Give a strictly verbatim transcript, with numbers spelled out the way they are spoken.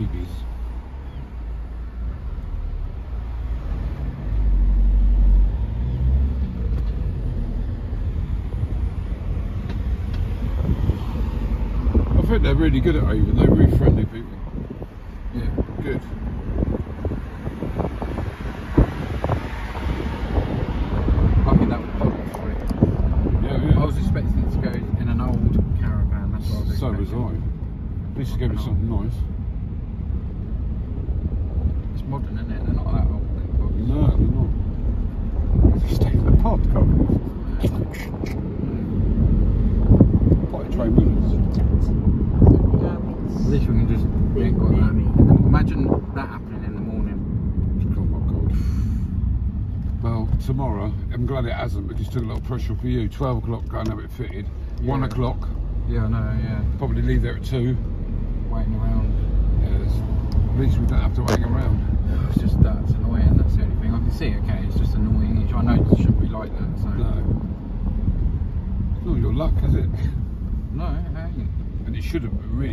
piggies. I think they're really good at Avon. They're really friendly people. Yeah, Good. I think that was perfect for it. Yeah, yeah. I was expecting it to go in an old caravan. That's what I was So was expecting. I. At least it gave me something nice. It's modern, isn't it? They're not that old. They're probably- No, they're not. Just stay in the pod, can't we? Quite a train minutes. At least we can just we ain't got that. Imagine that happening in the morning. Oh my god. Well, tomorrow, I'm glad it hasn't because it took a lot of pressure for you. twelve o'clock, go and have it fitted. Yeah. one o'clock, Yeah, I know, yeah. probably leave there at two. Waiting around. Yeah, at least we don't have to wait around. It's just that's annoying, that's the only thing. I can see, okay, it's just annoying. I know it shouldn't be like that, so. No. It's not your luck, is it? No, it ain't. And it should have really.